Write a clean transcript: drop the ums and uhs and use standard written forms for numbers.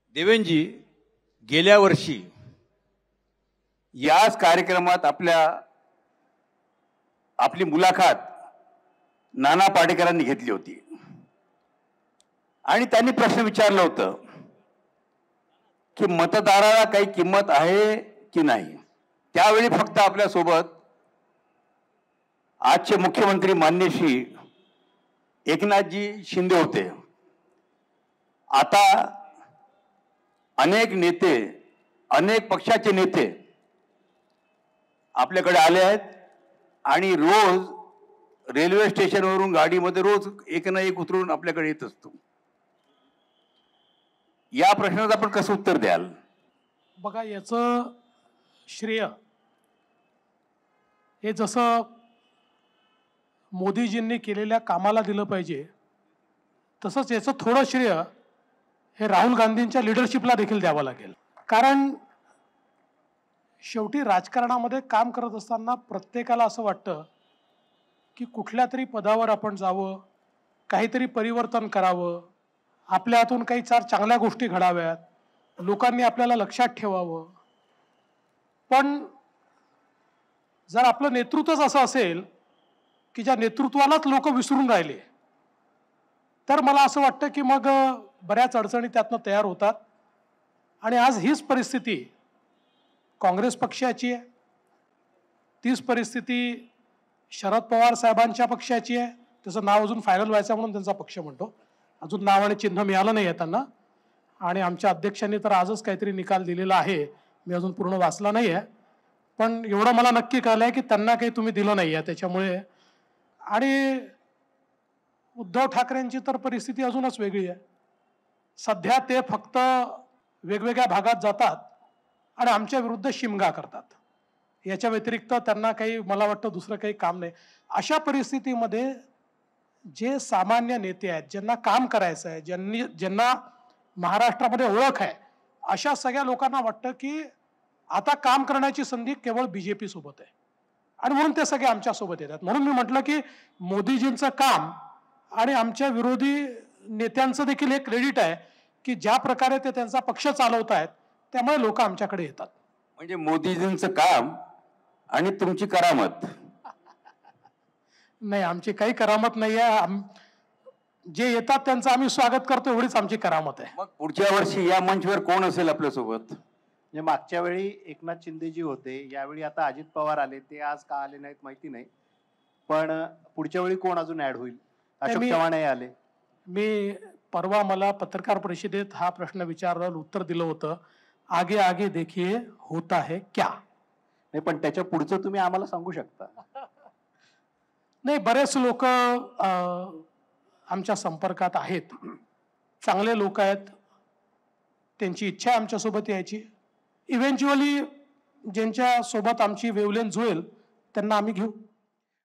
देवेंजी गेल्या वर्षी याच कार्यक्रमात आपली मुलाखत नाना पाटेकरांनी घेतली होती आणि त्यांनी प्रश्न विचारलं होतं की मतदाराला काही किंमत आहे की नाही। त्यावेळी फक्त आपल्या सोबत आजचे मुख्यमंत्री माननीय श्री एकनाथजी शिंदे होते। आता अनेक नेते, अनेक पक्षाचे नेते आपल्याकडे आले आहेत आणि रोज रेल्वे स्टेशनवरून गाडीमध्ये रोज एक ना एक उतरून आपल्याकडे येत असतो। या प्रश्नाचं आपण कसं उत्तर द्याल? बघा, याचं श्रेय हे जसं मोदीजींनी केलेल्या कामाला दिलं पाहिजे, तसंच याचं थोडं श्रेय हे राहुल गांधींच्या लिडरशिपला देखील द्यावं लागेल। कारण शेवटी राजकारणामध्ये काम करत असताना प्रत्येकाला असं वाटतं की कुठल्या तरी पदावर आपण जावं, काहीतरी परिवर्तन करावं, आपल्या हातून काही चार चांगल्या गोष्टी घडाव्यात, लोकांनी आपल्याला लक्षात ठेवावं। पण जर आपलं नेतृत्वच असं असेल की ज्या नेतृत्वालाच लोक विसरून राहिले, तर मला असं वाटतं की मग बऱ्याच अडचणी त्यातनं तयार होतात। आणि आज हीच परिस्थिती काँग्रेस पक्षाची आहे, तीच परिस्थिती शरद पवार साहेबांच्या पक्षाची आहे। त्याचं नाव अजून फायनल व्हायचं म्हणून त्यांचा पक्ष म्हणतो, अजून नाव आणि चिन्ह मिळालं नाही आहे त्यांना। आणि आमच्या अध्यक्षांनी तर आजच काहीतरी निकाल दिलेला आहे, मी अजून पूर्ण वाचला नाही आहे, पण एवढं मला नक्की कळलं आहे की त्यांना काही तुम्ही दिलं नाही आहे त्याच्यामुळे। आणि उद्धव ठाकरेंची तर परिस्थिती अजूनच वेगळी आहे। सध्या ते फक्त वेगवेगळ्या भागात जातात आणि आमच्या विरुद्ध शिमगा करतात, याच्या व्यतिरिक्त त्यांना काही मला वाटतं दुसरं काही काम नाही। अशा परिस्थितीमध्ये जे सामान्य नेते आहेत, ज्यांना काम करायचं आहे, ज्यांना महाराष्ट्रामध्ये ओळख आहे, अशा सगळ्या लोकांना वाटतं की आता काम करण्याची संधी केवळ बीजेपी सोबत आहे आणि म्हणून ते सगळे आमच्या सोबत येतात। म्हणून मी म्हटलं की मोदीजींचं काम आणि आमच्या विरोधी नेत्यांचं देखील हे क्रेडिट आहे की ज्या प्रकारे ते त्यांचा पक्ष चालवत आहेत, त्यामुळे लोक आमच्याकडे येतात। म्हणजे मोदीजींचं काम आणि तुमची करामत? नाही, आमची काही करामत नाही आहे। जे येतात त्यांचं आम्ही स्वागत करतो, एवढीच आमची करामत आहे। मग पुढच्या वर्षी या मंचवर कोण असेल आपल्या सोबत? म्हणजे मागच्या वेळी एकनाथ शिंदेजी होते, यावेळी आता अजित पवार आले, ते आज का आले नाहीत माहिती नाही, पण पुढच्या वेळी कोण अजून ऍड होईल? अशोक चव्हाण आले। मी परवा मला पत्रकार परिषदेत हा प्रश्न विचारला, उत्तर दिलं होतं, आगे आगे देखिए होता है क्या। नाही, पण त्याच्या पुढचं तुम्ही आम्हाला सांगू शकता। नाही, बरेच लोक आमच्या संपर्कात आहेत, चांगले लोक आहेत, त्यांची इच्छा आहे आमच्यासोबत यायची। इव्हेंच्युअली ज्यांच्या सोबत आमची वेवलेंथ जुळेल त्यांना आम्ही घेऊ।